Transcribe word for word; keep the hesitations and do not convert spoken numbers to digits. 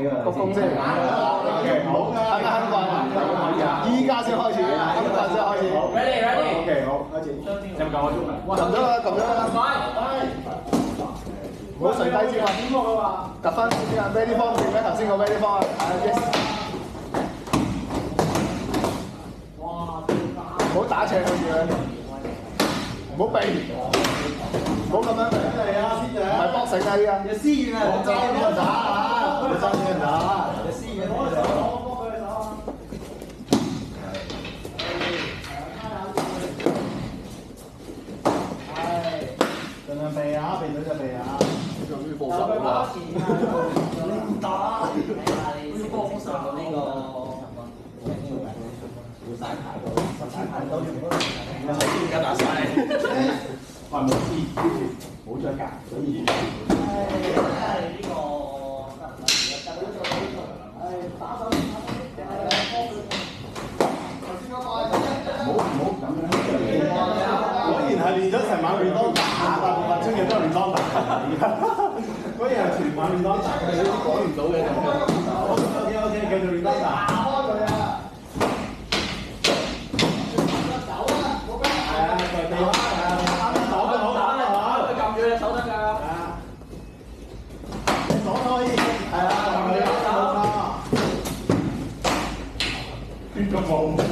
鞠躬先。OK， 好，係咪係咪？依家先開始，依家先開始。 Ready ready。 OK， 好，開始。 有冇夠我做啊？ 撳咗啦，撳咗啦。唔好垂低先啊！點落啊？揼翻先啊 ！Ready 方面咩？頭先個 Ready 方啊 ，yes。哇！唔好打斜佢住，唔好避，唔好咁樣避。嚟啊，師姐！唔係搏繩啊，依家。你思遠啊！我爭啲人打啊！我爭啲人打。你思遠攞手，我幫佢手啊！係，盡量避啊！避到就避啊！仲要報仇啊！你唔打，你幫手呢個要晒牌到，晒牌到全部都係好啲而家打晒。我冇知，冇再夾，所以。係，睇下你呢個得唔得？得呢個呢個，係打手打手，係幫佢。頭先嗰個唔好唔好咁樣。果然係練咗成晚練當打，大部分專業都係練當打。果然係全晚練當打，你都講唔到嘅咁樣。OK OK， 繼續練當打。打開佢啊！走啊！冇跟。係啊，佢地方係啊，啱啱手都好打啦，係嘛？佢撳住隻手得㗎。係啊。你手可以。係啊，撳住隻手。邊個冇？